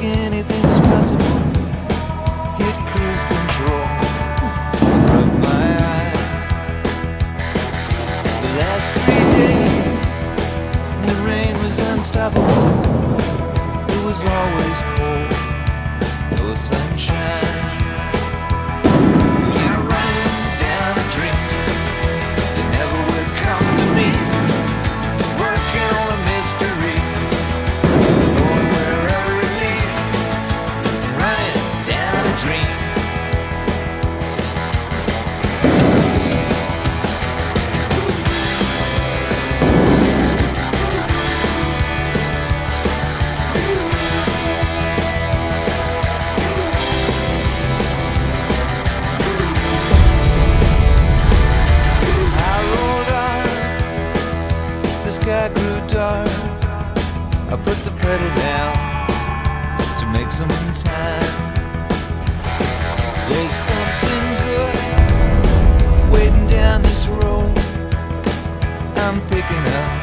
anything was possible. Hit cruise control, rub my eyes. The last 3 days, the rain was unstoppable. It was always cold, no sunshine. When I ran down a dream that never would come to me, working on a mystery, going wherever it leads, running down a dream. The sky grew dark. I put the pedal down to make some time. There's something good waiting down this road I'm picking up.